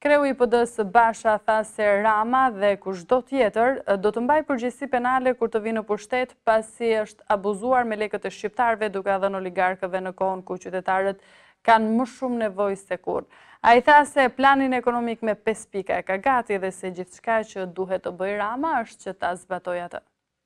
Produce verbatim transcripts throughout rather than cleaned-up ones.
Kreu i P D-s Basha tha se Rama dhe kushdo tjetër do të mbaj përgjegjësi penale kur të vinë në pushtet pasi është abuzuar me lekët e shqiptarëve duke dhënë oligarkëve në kohën ku qytetarët kanë më shumë nevojë se kur. Ai tha se planin ekonomik me pesë pika e ka gati dhe se gjithçka që duhet të bëjë Rama është që ta zbatojë atë.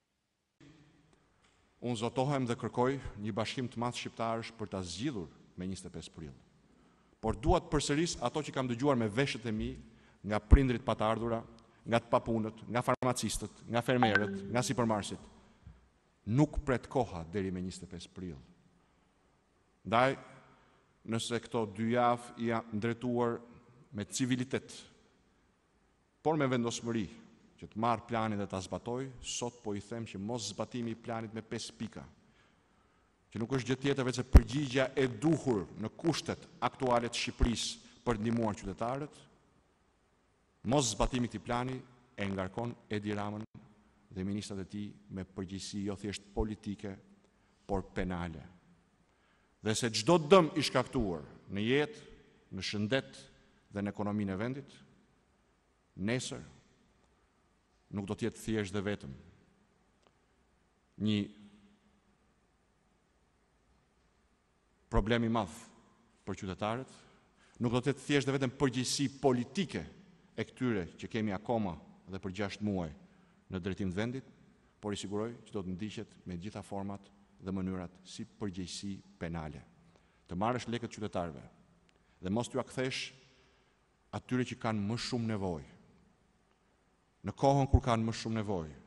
Unë zotohem dhe kërkoj një bashkim të madh shqiptarësh për ta zgjidhur me njëzet e pesë prill. Por duat përsëris ato që kam dëgjuar me veshët e mi nga prindrit pa të ardhura, nga të papunët, nga farmacistët, nga fermerët, nga sipërmarrësit. Nuk pret koha deri me njëzet e pesë prill. Ndaj, nëse këto dy javë janë ndërtuar me civilitet, por me vendosmëri që të marrë planin dhe ta zbatoj, sot po i them që mos zbatimi i planit me pesë pika, që nuk është gjë tjetër veç se përgjigja e duhur në kushtet aktuale të Shqipërisë për të ndihmuar qytetarët, mos zbatimi i këtij plani e ngarkon Edi Ramën dhe ministrat e tij me përgjegjësi jo thjesht politike, por penale. Dhe se çdo dëm i shkaktuar në jetë, në shëndet dhe në ekonominë e vendit, nesër nuk do të jetë thjesht dhe vetëm një problem i madh për qytetarët, nuk do të jetë thjesht dhe vetëm përgjegjësi politike e këtyre që kemi akoma dhe për gjashtë muaj në drejtim të vendit, por i siguroj që do të ndiqet me gjitha format dhe mënyrat si përgjegjësi penale. Të marrësh lekët qytetarëve dhe mos t'ju kthesh atyre që kanë më shumë nevojë. Në kohën kur kanë më shumë nevojë,